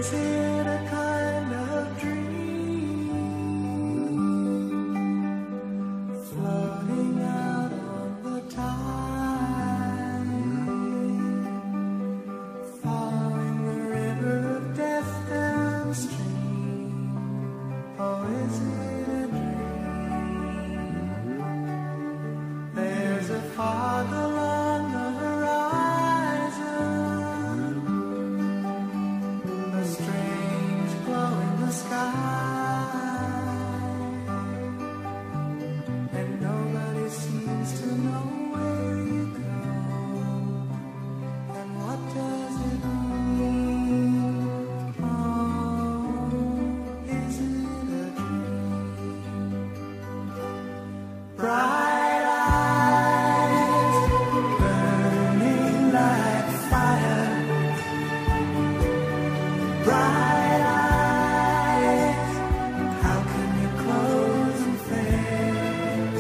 Is it a kind of dream floating out on the tide, following the river of death downstream? Or is it a dream? There's a fog along the horizon, a strange glow in the sky, and nobody seems to know where you go, and what does it mean? Oh, is it a dream? Bright eyes burning like fire, bright eyes, how can you close and fade?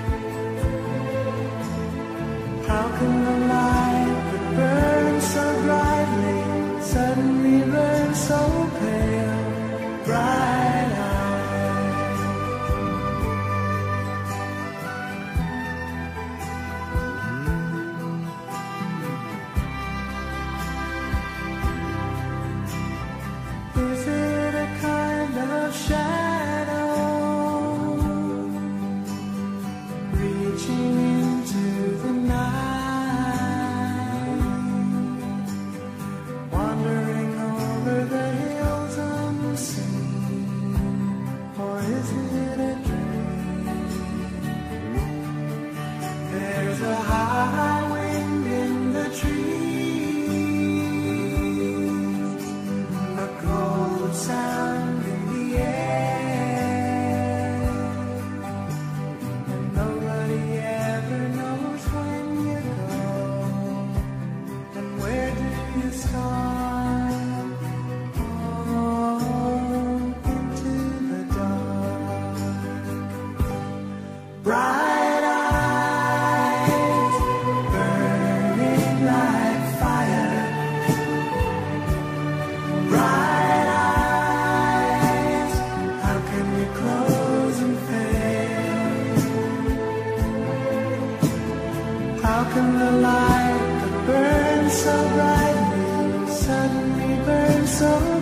How can the light that burns so brightly suddenly burn so pale? Bright eyes. Is it a kind of shadow reaching into the night, wandering over the hills unseen? Or is it a dream? There's a high wind in the trees, a cold sound in the air, and nobody ever knows when you go, and where do you start? Oh, into the dark. Bright eyes burning like fire, bright eyes, how can we close and fade? How can the light that burns so brightly suddenly burn so